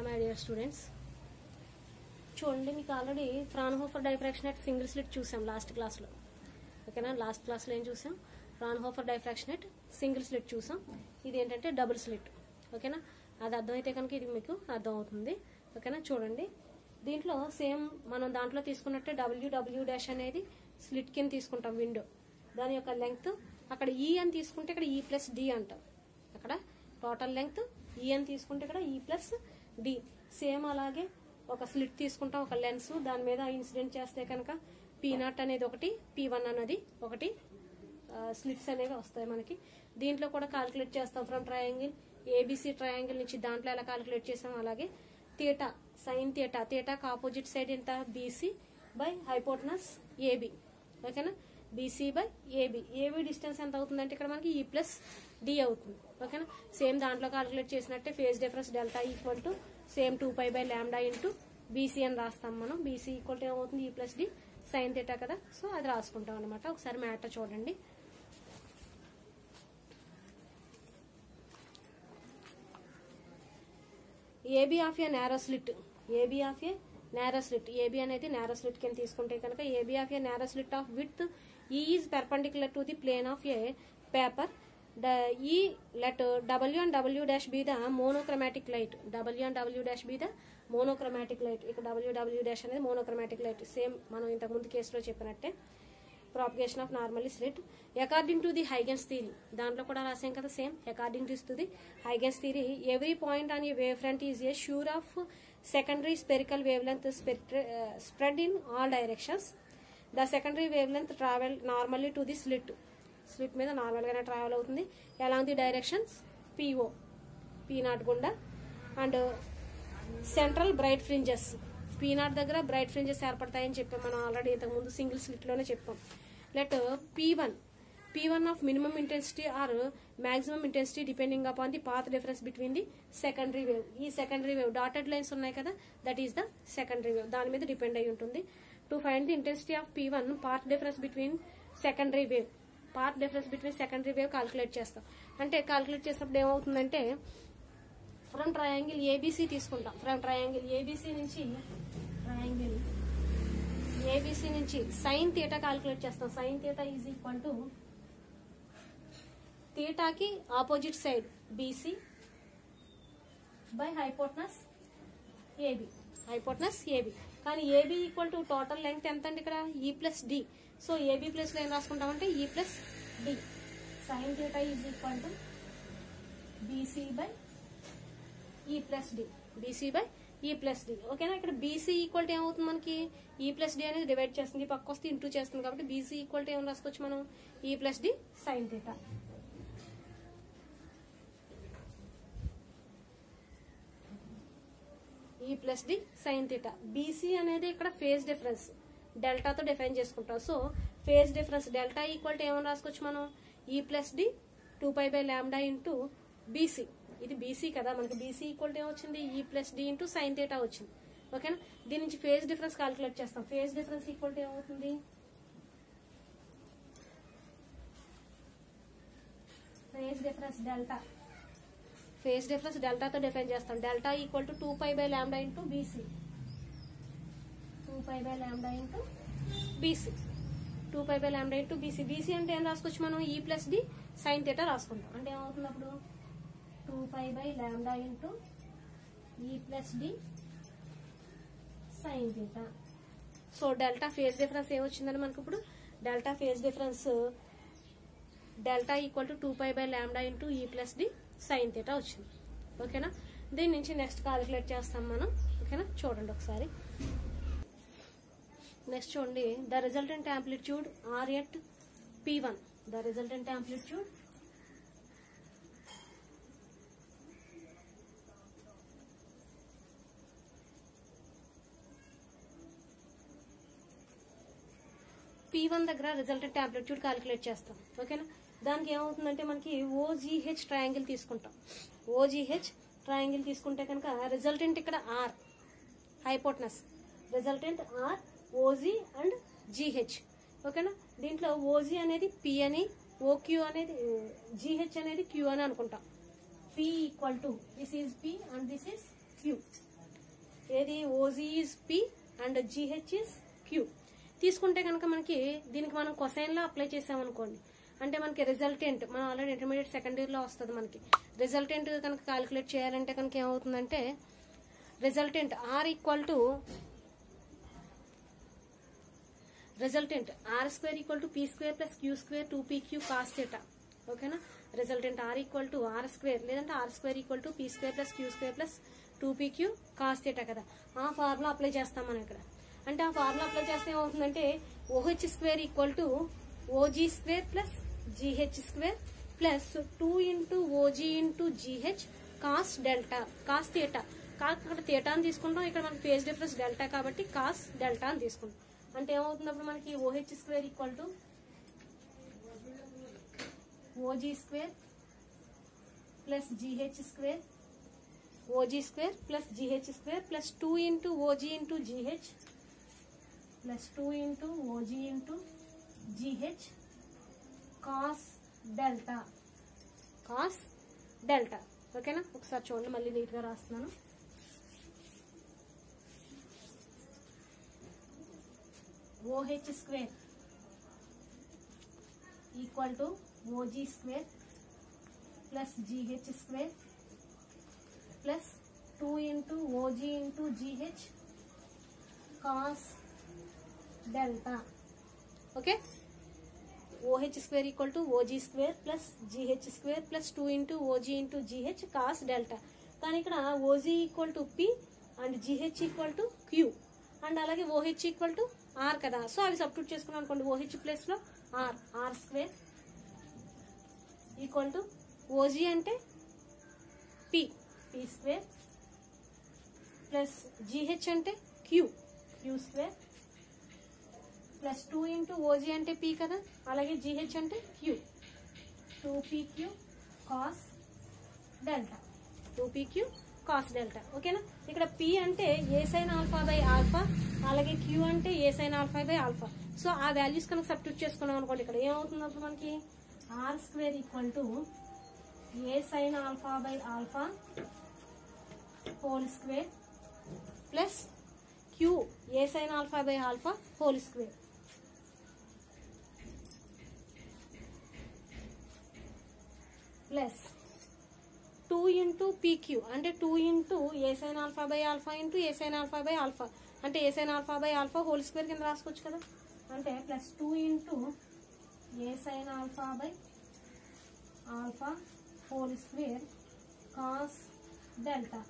My dear students, చూడండి మీకు already Fraunhofer diffraction at single slit చూసాం లాస్ట్ క్లాస్లో. ఓకేనా, లాస్ట్ క్లాస్లో ఏం చూసాం? ఫ్రాన్హోఫర్ డైఫ్రాక్షనేట్ సింగిల్ స్లిట్ చూసాం. ఇది ఏంటంటే డబుల్ స్లిట్. ఓకేనా, అది అర్థమైతే కనుక ఇది మీకు అర్థం అవుతుంది. ఓకేనా, చూడండి దీంట్లో సేమ్ మనం దాంట్లో తీసుకున్నట్టే డబ్ల్యూ అనేది స్లిట్ కింద తీసుకుంటాం విండో. దాని యొక్క లెంగ్త్ అక్కడ ఈ అని తీసుకుంటే ఇక్కడ ఈ ప్లస్ డి అంటాం. అక్కడ టోటల్ లెంగ్త్ ఈ అని తీసుకుంటే ఇక్కడ ఈ ప్లస్ డి. సేమ్ అలాగే ఒక స్లిట్ తీసుకుంటాం, ఒక లెన్స్, దాని మీద ఇన్సిడెంట్ చేస్తే కనుక P0 అనేది ఒకటి, P1 అనేది ఒకటి స్లిట్స్ అనేవి వస్తాయి మనకి. దీంట్లో కూడా క్యాలిక్యులేట్ చేస్తాం ఫ్రమ్ ట్రయాంగిల్ ఏబిసి ట్రయాంగిల్ నుంచి. దాంట్లో ఎలా క్యాలిక్యులేట్ చేసాం అలాగే థీటా, సైన్ థీటా, థీటాకి ఆపోజిట్ సైడ్ ఎంత? BC by hypotenuse AB. ఓకేనా, BC by AB. AB distance ఎంత అవుతుందంటే ఇక్కడ మనకి ఈ ప్లస్ డి అవుతుంది. ఓకేనా, సేమ్ దాంట్లో క్యాలిక్యులేట్ చేసినట్టే phase difference delta equal to same 2π/λ into BC అని రాస్తాం మనం. బీసీ ఈక్వల్ టు ఏమవుతుంది? E plus D sine theta కదా. సో అది రాసుకుంటాం అనమాట. ఒకసారి మ్యాటర్ చూడండి. AB of a narrow slit, AB of a narrow slit, AB అనేది నేరో స్లిట్ కింద తీసుకుంటే కనుక AB of a narrow slit of width E is perpendicular to the plane of a paper. E let W and W dash be the monochromatic light. W and W dash be the monochromatic light. ఇక్కడ W dash అనేది monochromatic light. Same మనం ఇంతకు ముందు కేసులో చెప్పినట్టే propagation of normally slit according to the Huygens theory. దాంట్లో కూడా రాసాం కదా same. according to the Huygens theory, every point on a wavefront is a sure of secondary spherical wavelength spread in all directions. The secondary wavelength travel normally to the slit. Slit మీద normal గానే travel అవుతుంది along the directions PO, P0 గుండా. And central bright fringes, P0 దగ్గర bright fringes ఏర్పడతాయని చెప్పాం మనం already ఇంతకు ముందు single slit లోనే చెప్పాం. Let P1 of minimum intensity or maximum intensity depending upon the path difference between the secondary wave. ఈ secondary wave dotted lines ఉన్నాయి కదా, that is the secondary wave. దాని మీద డిపెండ్ అయి ఉంటుంది. To find the intensity of P1 path difference between secondary wave, path difference between secondary wave calculate చేస్తాం. అంటే calculate చేసినప్పుడు ఏమవుతుందంటే ఫ్రమ్ ట్రయాంగిల్ ఏబిసి తీసుకుంటాం. ఫ్రమ్ ట్రయాంగిల్ ఏబిసి నుంచి సైన్ థీటా క్యాలిక్యులేట్ చేస్తాం. Sine theta is equal to థీటాకి opposite side BC by hypotenuse AB. కానీ AB equal to total length ఎంత అండి ఇక్కడ? E plus D. So AB plus లో ఏం రాసుకుంటామంటే E plus D. Sine theta is equal to BC by E plus D, BC by E plus D. ఓకేనా, ఇక్కడ BC equal to ఏమవుతుంది మనకి? ఈ ప్లస్ డి అనేది డివైడ్ చేస్తుంది, పక్క వస్తే ఇంటూ చేస్తుంది కాబట్టి బీసీ ఈక్వల్ టు ఏం రాసుకోవచ్చు మనం? E plus D sine theta. E plus D sine theta. BC అనేది ఇక్కడ ఫేజ్ డిఫరెన్స్ డెల్టాతో డిఫైన్ చేసుకుంటాం. So phase difference delta equal to ఏమని రాసుకోవచ్చు మనం? E plus D 2π/λ into BC. ఇది బీసీ కదా, మనకి బీసీ ఈక్వల్ టు ఏమొచ్చింది? E plus D into sine theta వచ్చింది. ఓకేనా, దీని నుంచి ఫేజ్ డిఫరెన్స్ క్యాలిక్యులేట్ చేస్తాం. ఫేజ్ డిఫరెన్స్ ఈక్వల్ టు ఏమవుతుంది? ఫేజ్ డిఫరెన్స్ డెల్టాతో డిఫైన్ చేస్తాం. Delta equal to 2π/λ into BC. 2π/λ into BC. 2π/λ into BC. BC అంటే ఏం రాసుకోవచ్చు మనం? E plus D sine theta రాసుకుంటాం. అంటే ఏమవుతుంది అప్పుడు? 2π/λ into E plus D sine theta. So delta phase difference ఏమొచ్చిందని మనకు ఇప్పుడు? Delta phase difference delta equal to 2π/λ into E plus D sine theta వచ్చింది. ఓకేనా, దీని నుంచి నెక్స్ట్ క్యాలిక్యులేట్ చేస్తాం మనం. ఓకేనా, చూడండి ఒకసారి. నెక్స్ట్ చూడండి, the resultant amplitude R at P1. The resultant amplitude P1 దగ్గర రిజల్టెంట్ యాంప్లిట్యూడ్ క్యాలిక్యులేట్ చేస్తాం. ఓకేనా, దానికి ఏమవుతుందంటే మనకి OGH ట్రయాంగిల్ తీసుకుంటాం. OGH ట్రయాంగిల్ తీసుకుంటే కనుక రిజల్టెంట్ ఇక్కడ R hypotenuse, resultant R OG and GH. ఓకేనా, దీంట్లో OG అనేది P అని, OQ అనేది GH అనేది Q అని అనుకుంటాం. P equal to this is P and this is Q. ఏది OG is P and GH is Q తీసుకుంటే కనుక మనకి దీనికి మనం కొసైన్ లో అప్లై చేసామనుకోండి, అంటే మనకి రిజల్టెంట్ మనం ఆల్రెడీ ఇంటర్మీడియట్ సెకండ్ ఇయర్ లో వస్తుంది మనకి రిజల్టెంట్ కనుక క్యాలిక్యులేట్ చేయాలంటే కనుక ఏమవుతుందంటే resultant R equal to resultant R square equal to P square plus Q square 2pq cos theta. ఓకేనా, resultant R equal to R square లేదంటే R square equal to P square plus Q square plus 2pq cos theta కదా. ఆ formula apply చేస్తాం మనం ఇక్కడ. అంటే ఆ formula apply చేస్తే ఏమవుతుందంటే OH square equal to OG square plus GH square plus 2 into OG into GH cos delta cos theta. ఇక్కడ థీటా అని తీసుకుంటాం, ఇక్కడ మనకి ఫేజ్ డిఫరెన్స్ డెల్టా కాబట్టి కాస్ డెల్టా అని తీసుకుంటాం. అంటే ఏమవుతున్నప్పుడు మనకి OH square equal to OG square plus GH square OG square plus GH square plus 2 into OG into GH plus 2 into OG into GH cos delta cos delta. ఓకేనా, ఒకసారి చూడండి, మళ్ళీ నీట్ గా రాస్తున్నాను. OH square equal to OG square plus GH square plus 2 into OG into GH cos delta. Okay, OH square equal to OG square plus GH square plus 2 into OG into GH cos delta. కానీ ఇక్కడ OG equal to P and GH equal to Q and అలాగే OH equal to R కదా. So అవి substitute చేసుకున్నాం అనుకోండి, OH place లో R square equal to OG అంటే P square plus GH అంటే Q square plus 2 into OG అంటే P కదా, అలాగే జిహెచ్ అంటే Q 2pq cos delta 2pq cos delta. ఓకేనా, ఇక్కడ పి అంటే A sine alpha by alpha, అలాగే క్యూ అంటే A sine alpha by alpha. So ఆ వాల్యూస్ కనుక సబ్స్టిట్యూట్ చేసుకున్నాం అనుకోండి, ఇక్కడ ఏమవుతుంది అప్పుడు మనకి R square equal to A sine alpha by alpha whole square plus Q A sine alpha by alpha whole square plus 2 into PQ అంటే 2 into A sine alpha by alpha into A sine alpha by alpha అంటే A sine alpha by alpha whole square కింద రాసుకోవచ్చు కదా. అంటే plus 2 into A sine alpha by alpha whole square cos delta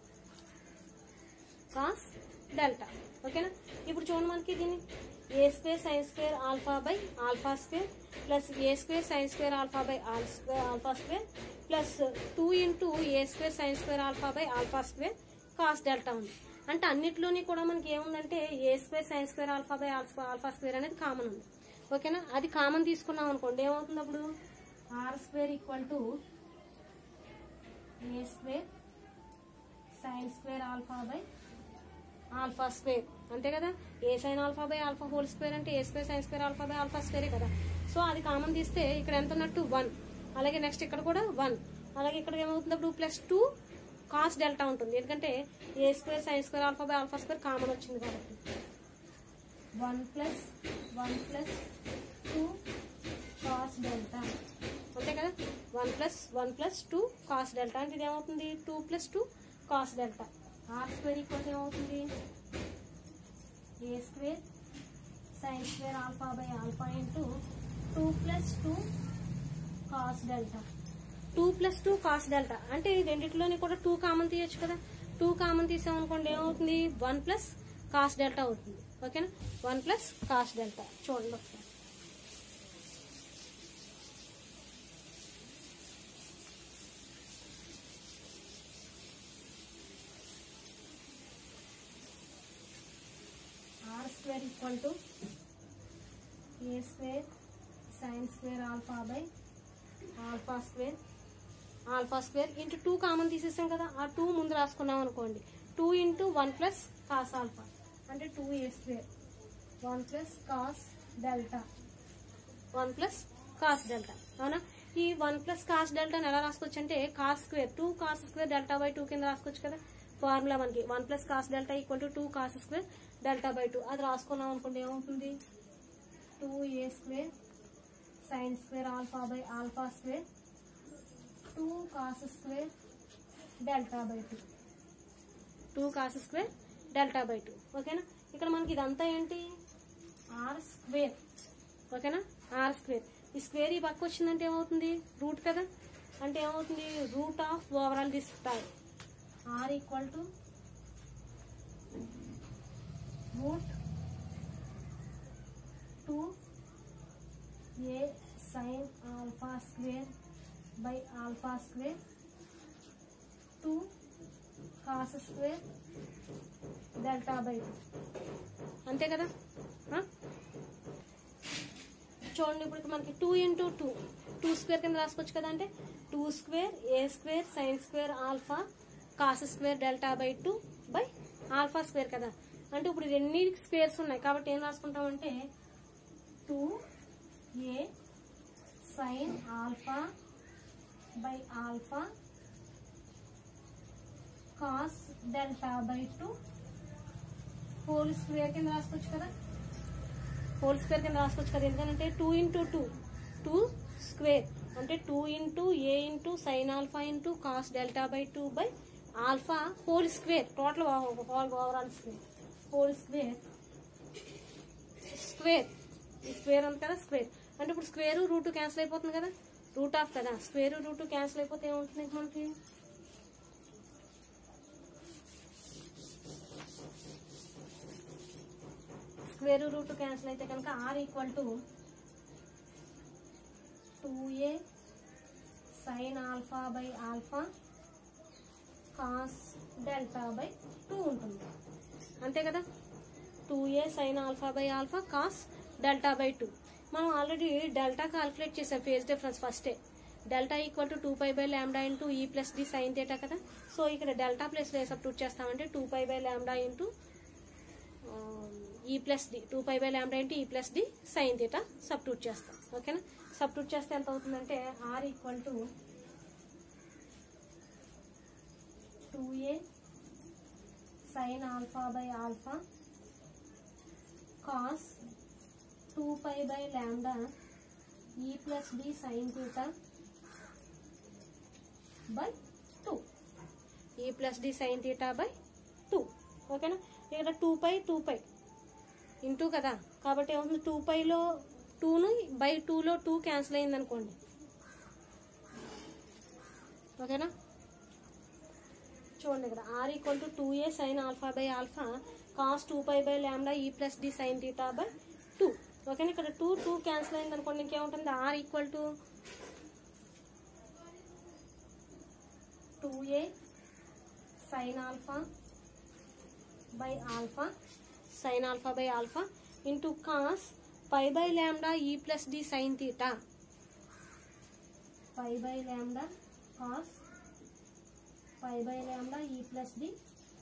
ఓకేనా. ఇప్పుడు చూడండి మనకి దీన్ని A square sine square alpha by alpha square plus A square sine square alpha by alpha square plus 2 into A square sine square alpha by alpha square cos delta ఉంది. అంటే అన్నిట్లోని కూడా మనకి ఏముందంటే A square sine square alpha by alpha square అనేది common ఉంది. ఓకేనా, అది కామన్ తీసుకున్నాం అనుకోండి, ఏమవుతుంది అప్పుడు R square equal to A square sine square alpha by alpha square అంతే కదా. A sine alpha by alpha whole square అంటే A square sine square alpha by alpha స్క్వేరే కదా. సో అది కామన్ తీస్తే ఇక్కడ ఎంత ఉన్నట్టు 1, అలాగే నెక్స్ట్ ఇక్కడ కూడా 1, అలాగే ఇక్కడ ఏమవుతుంది అప్పుడు ప్లస్ 2 కాస్ డెల్టా ఉంటుంది, ఎందుకంటే A square sine square alpha by alpha square common వచ్చింది కాబట్టి 1 ప్లస్ 2 కాస్ డెల్టా అంతే కదా. 1 ప్లస్ 2 కాస్ డెల్టా అంటే ఇది ఏమవుతుంది 2 plus 2 cos delta. R square equal ఏమవుతుంది A square sine square alpha by alpha into 2 plus 2 cos delta 2 plus 2 cos delta అంటే ఈ రెండింటిలోని కూడా 2 కామన్ తీయచ్చు కదా. 2 కామన్ తీసామనుకోండి ఏమవుతుంది 1 ప్లస్ కాస్ డెల్టా అవుతుంది. ఓకేనా, 1 ప్లస్ కాస్ డెల్టా. చూడండి ఒకసారి R square equal to A square sine square alpha by alpha square into 2 common తీసేసాం కదా, ఆ 2 ముందు రాసుకున్నాం అనుకోండి 2 ఇంటూ 1 ప్లస్ కాస్ ఆల్ఫా అంటే 2a square 1 plus cos delta అవునా. ఈ 1 ప్లస్ కాస్ డెల్టాని ఎలా రాసుకోవచ్చు అంటే cos square 2 cos square delta by 2 కింద రాసుకోవచ్చు కదా. ఫార్ములా మనకి 1 plus cos delta equal to 2 cos square delta by 2. అది రాసుకున్నాం అనుకుంటే ఏమవుతుంది 2a square sine square alpha by alpha square 2 cos square delta by 2. 2 cos square delta by 2. ఓకేనా. ఇక్కడ మనకి ఇదంతా ఏంటి ఆర్ స్క్వేర్. ఓకేనా, ఆర్ స్క్వేర్. ఈ స్క్వేర్ ఈ పక్క వచ్చిందంటే ఏమవుతుంది రూట్ కదా, అంటే ఏమవుతుంది root of overall this term R equal to root 2a sine alpha square by alpha square 2 cos square delta by 2. అంతే కదా. చూడండి ఇప్పుడు మనకి 2 ఇంటూ 2 స్క్వేర్ కింద రాసుకోవచ్చు కదా, అంటే 2 square A square sine square alpha cos square delta by 2 by alpha square కదా. అంటే ఇప్పుడు ఎన్ని స్క్వేర్స్ ఉన్నాయి కాబట్టి ఏం రాసుకుంటామంటే 2a sine alpha by alpha cos delta by 2 whole square కింద రాసుకోవచ్చు కదా, హోల్ స్క్వేర్ కింద రాసుకోవచ్చు కదా. ఎందుకంటే 2 ఇంటూ 2 స్క్వేర్ అంటే 2 into A into sine alpha into cos delta by 2 by alpha whole square total overall square whole square square square ఉంది కదా స్క్వేర్. అంటే ఇప్పుడు స్క్వేర్ రూట్ క్యాన్సిల్ అయిపోతుంది కదా, రూట్ ఆఫ్ కదా, స్క్వేర్ రూట్ క్యాన్సిల్ అయిపోతే ఏముంటుంది మనకి స్క్వేర్ రూట్ క్యాన్సిల్ అయితే కనుక R equal to 2a sine alpha by alpha cos delta by 2 ఉంటుంది. అంతే కదా, 2a sine alpha by alpha cos delta by 2. మనం ఆల్రెడీ డెల్టా క్యాల్కులేట్ చేసాం ఫేజ్ డిఫరెన్స్ ఫస్టే. Delta equal to 2π by lambda into E plus D sine theta కదా. So ఇక్కడ delta plus లో substitute చేస్తామంటే 2π by lambda into E plus D 2π by lambda into E plus D sine theta substitute చేస్తాం. ఓకేనా. Substitute చేస్తే ఎంత అవుతుందంటే R equal to 2a sine alpha by alpha cos 2π by lambda ఈ plus D sine theta by 2 E plus D sine theta by 2. ఓకేనా. ఇక్కడ 2π into కదా కాబట్టి ఏమవుతుంది 2πలో 2ను బై 2లో 2 క్యాన్సిల్ అయింది అనుకోండి. ఓకేనా. చూడండి ఇక్కడ R equal to 2a sine alpha by alpha cos 2π by lambda ఈ plus D sine theta by 2. ఓకేనా. ఇక్కడ 2 క్యాన్సిల్ అయింది అనుకోండి, ఇంకేముంటుంది R equal to 2a sine alpha by alpha sine alpha by alpha into cos pi by lambda ఈ plus D sine theta pi by lambda cos pi by lambda ఈ plus D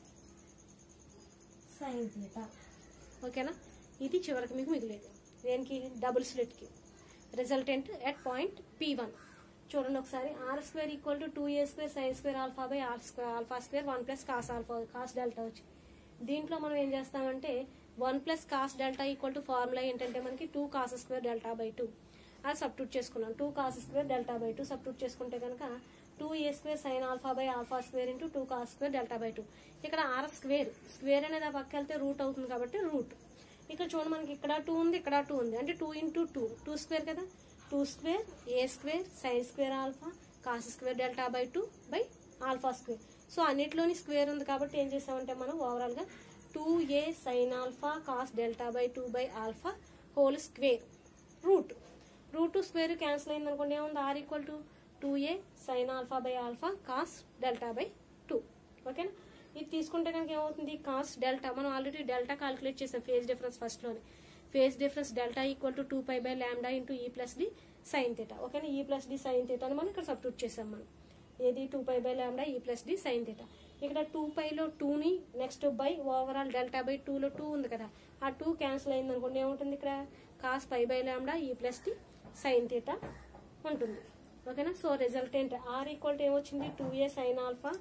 sine theta. ఓకేనా. ఇది చివరికి మీకు మిగిలేదు దేనికి double స్లిట్కి resultant at point P1. చూడండి ఒకసారి R square equal to 2a square sine square alpha by alpha square 1 plus cos alpha cos delta వచ్చి దీంట్లో మనం ఏం చేస్తామంటే 1 plus cos delta equal to formula ఏంటంటే మనకి 2 కాస్ స్క్వేర్ డెల్టా బై 2 అది సబ్స్టిట్యూట్ చేసుకున్నాం. 2 cos square delta by 2 substitute చేసుకుంటే కనుక 2a square sine alpha by alpha square into 2 cos square delta by 2. ఇక్కడ ఆర్ స్క్వేర్ స్క్వేర్ అనేది ఆ పక్క వెళ్తే రూట్ అవుతుంది కాబట్టి రూట్. ఇక్కడ చూడండి మనకి ఇక్కడ 2 ఉంది ఇక్కడ 2 ఉంది అంటే 2 ఇంటూ 2 స్క్వేర్ కదా, 2 square A square sine square alpha cos square delta by 2 by alpha square. So అన్నిట్లోని స్క్వేర్ ఉంది కాబట్టి ఏం చేసామంటే మనం ఓవరాల్ గా 2a sine alpha cos delta by 2 by alpha whole square root square cancel అయింది అనుకోండి ఏముంది R equal to 2a sine alpha by alpha cos delta by 2. ఓకేనా. ఇది తీసుకుంటే కనుక ఏమవుతుంది కాస్ డెల్టా మనం ఆల్రెడీ డెల్టా క్యాల్కులేట్ చేసాం ఫేజ్ డిఫరెన్స్ ఫస్ట్లోనే. Phase difference delta equal to 2π by lambda into E plus D sine theta. ఓకేనా. E plus D sine theta అని మనం ఇక్కడ సబ్స్టిట్యూట్ చేసాం మనం. ఏది 2π బై లాంబ్డా ఈ ప్లస్ డి సైన్ థీటా. ఇక్కడ 2πలో 2ని next by overall delta by 2లో 2 ఉంది కదా ఆ 2 క్యాన్సిల్ అయింది అనుకోండి ఏముంటుంది ఇక్కడ కాస్ పై బై లాంబ్డా ఈ ప్లస్ డి సైన్ థీటా ఉంటుంది. ఓకేనా. So resultant R equal to ఏమొచ్చింది 2a sine alpha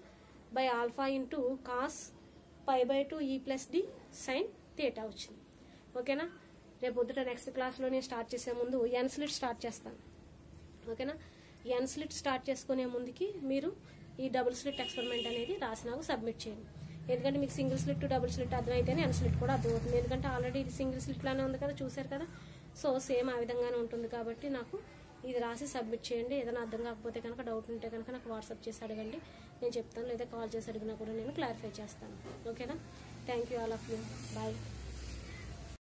by alpha into cos π/2 e+d sin θ వచ్చింది. ఓకేనా. రేపు పొద్దుట నెక్స్ట్ క్లాస్లో నేను స్టార్ట్ చేసే ముందు ఎన్ స్లిట్ స్టార్ట్ చేస్తాను. ఓకేనా. ఎన్ స్లిట్ స్టార్ట్ చేసుకునే ముందుకి మీరు ఈ డబుల్ స్లిట్ ఎక్స్పెరిమెంట్ అనేది రాసి నాకు సబ్మిట్ చేయండి. ఎందుకంటే మీకు సింగిల్ స్లిట్ డబుల్ స్లిట్ అర్థమైతేనే ఎన్ స్లిట్ కూడా అర్థమవుతుంది. ఎందుకంటే ఆల్రెడీ ఇది సింగిల్ స్లిట్ లానే ఉంది కదా, చూసారు కదా. సో సేమ్ ఆ విధంగానే ఉంటుంది కాబట్టి నాకు ఇది రాసి సబ్మిట్ చేయండి. ఏదైనా అర్థం కాకపోతే కనుక డౌట్ ఉంటే కనుక నాకు వాట్సాప్ చేసి అడగండి, నేను చెప్తాను. లేదా కాల్ చేసి అడిగినా కూడా నేను క్లారిఫై చేస్తాను. ఓకేనా. Thank you all of you. Bye.